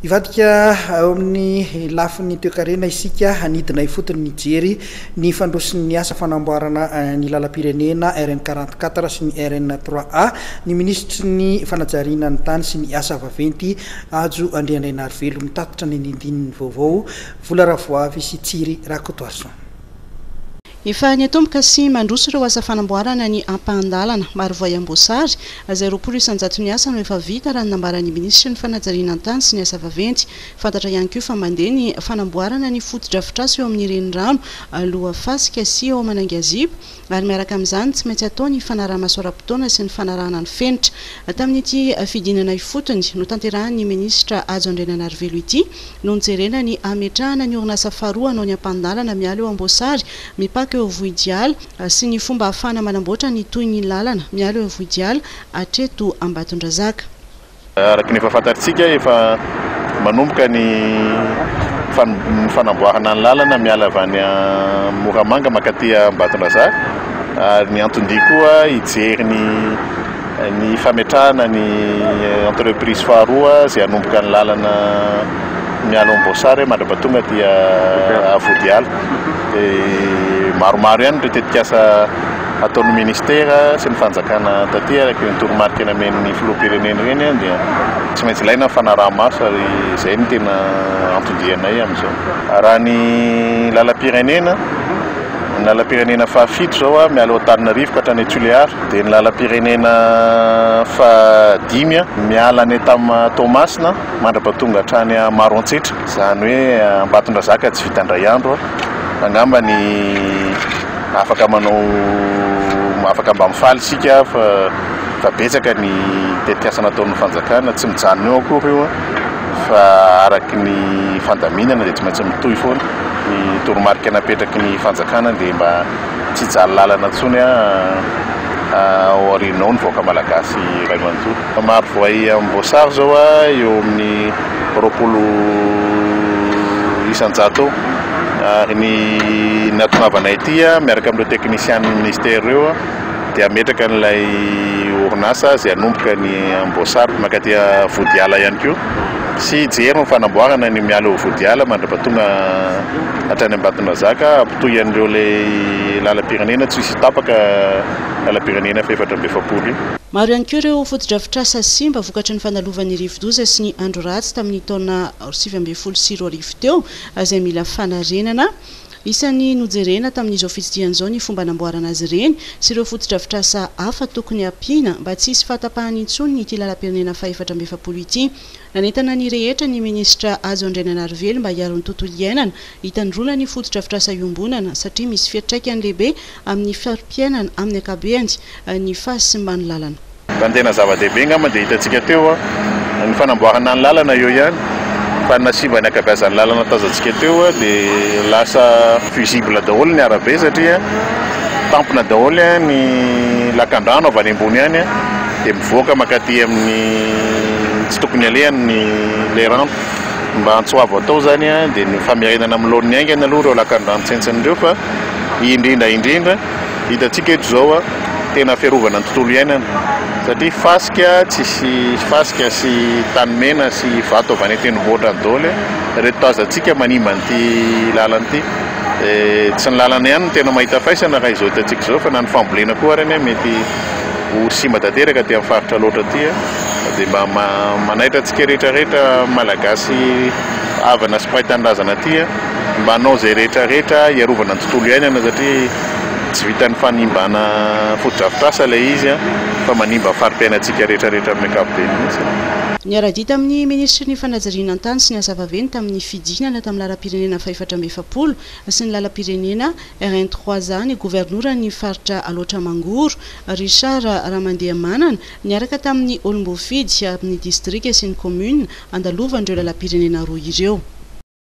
Ivadika ao amin'ny lafiny toekarena isika hanidina fotony nijery ny fandrosin'ny asa fanamboarana ny lalam-pirenena RN44 sy ny RN3A ny ministry ny fanajariana ny tany sy ny asa vaventy Ajo Andrianarivelo mitatitra ny nindininy vaovao vola ravoavy sy Tsiry Rakotoason. Efa niatomboka sy mandroso ireo asa fanamboarana ny ampandalana maro voayam-boasary izay 20% ny asa no efa vita raha nambaran'ny ministry ny fanajariana ny tany sy ny asa vaventy. Fantatra ihany koa fa mandeha ny fanamboarana ny foto-drafitrasa eo amin'ny renirano aloha fasika sy eo Manangazibo ary miaraka amin'izany tsy maintsy atao ny fanarahana soram-potoana sy ny fanarahana ny fenitra. Tamin'ity fidinana ifotony no tanterahan'ny ministra Ajo Andrianarivelo ity no nijerena ny ametrahana ny orinasa faharoa anao ny ampandalana miala eo am-boasary mipaka eo Vohidiala sy ny fomba ahafana manamboatra ny toy ny lalana miala eo Vohidiala hatreto Ambatondrazaka. Araka ny efa fantatsika efa manomboka ny fanamboarana ny lalana miala avy any Moramanga makaty Ambatondrazaka ary ny antondia koa hijery ny fametrahana ny entreprise faharoa izay hanomboka ny lalana miala am-boasary Mandrapatonga dia Vohidiala. Maromaro ihany ireo tetikasa ataon'ny ministera sy ny fanjakana taty araka ny toromarika namen'ny filoham-pirenena ireny dia tsy maintsy ilaina fanaraha-maso ary izay ny tena antondianay amin'izao. Raha ny lalam-pirenena fahafito zao miala Antananarivo ka hatrany Toliara, dia ny lalam-pirenena fahadimy miala ny Toamasina Mandrapatonga hatrany Maroantsetra, izany hoe Ambatondrazaka tsy vita indray andro. Angamba ny afaka mba mifaly isika fa betsaka ny tetikasa nataon'ny fanjakana tsy mijanona eo akory io fa araky ny fandaminana dia tsy maintsy mitohy foana ny toromarika napetraky ny fanjakana dia mba tsy jalo lalana intsony ao aorianao ny vahoaka malagasy iray manontolo. Maro voay am-boasary zao eo amin'ny 20 isan-jato ary ny natongavanay ity miaraka amin'ireo teknisian'ny ministera ireo dia ametraka n'ilay orinasa izay hanomboka ny am-boasary makaty Vohidiala ihany koa sy hijery ny fanamboarana ny miala eo Vohidiala Mandrapatonga hatrany Ambatondrazaka ampitohy an'ireo ilay lalam-pirenena tsy hisy tapaka lalam-pirenena fa 420. Maro ihany koa ireo foto-drafitrasa simba vokatry ny fanalovan'ny rivo-doza sy ny andro ratsy tamin'ny taona 2024 teo izay mila fanarenana. Isan'ny nojerena tamin'izao fitsidian'izao ny fomba namboarana azy ireny sy ireo foto-drafitrasa hafa tokony ampiana mba tsy hisy fahatapahana intsony ity lalam-pirenena fa 420 ity. Nanentana ny rehetra ny ministra Ajo Andrianarivelo mba hiaro ny tontolo iainana hitandrona ny foto-drafitrasa iombonana satria misy fiantraikany lehibe amin'ny farim-piainana amin'ny ankabehany ny fahasimban'ny lalana. Tena zava-dehibe ngamba dia hitantsika teo ny fanamboarana ny lalana eo ihany. Fa nasibany akabeazan'ny lalana tazantsika teo dia lasa visible daholo ny arabe satria tampona daholo ny lakan-drano avy any ambony any dia mivoaka makaty amin'ny tsy tokony alehany le rano mba antsoavo atao zany dia ny famerenana amin'ny laon'ny aingana aloha ireo lakan-drano tsentsan'ireo fa indrindra hitantsika eto zao tena fiarovana ny tontolo iainana satria fasika sy tanimena sy vato avy any tendrombohitra ny daholo reto tazantsika manimba n'ity lalana ity. Tsy ny lalana ihany tena mahita faisana raha izao hitantsika izao fa na ny fambolena koa reny mety ho simba tanteraka aty amin'ny faritra loatra aty dia mba manaitra antsika rehetrarehetra malagasy avana sy mpahitan-drazana aty mba hanao izay rehetrarehetra hiarovana ny tontolo iainana satria tsy vitan'ny fanimbana foto-drafitrasa ilay izy fa manimba farim-piainantsika rehetrarehetra amin'ny ankapobeny mihitsy. Niara-dita amin'ny ministry ny fanajariana ny tany sy ny asa vaventy tamin'ny fidinana tamin'ny lalam-pirenena fa 420 sy ny lalam-pirenena RN3A ny governoran'ny faritra Aloatra Mangoro Richard Ramandeamanana niaraka tamin'ny Olombofidy amin'ny distrika sy ny commune andalovandreo lalam-pirenena roa ireo.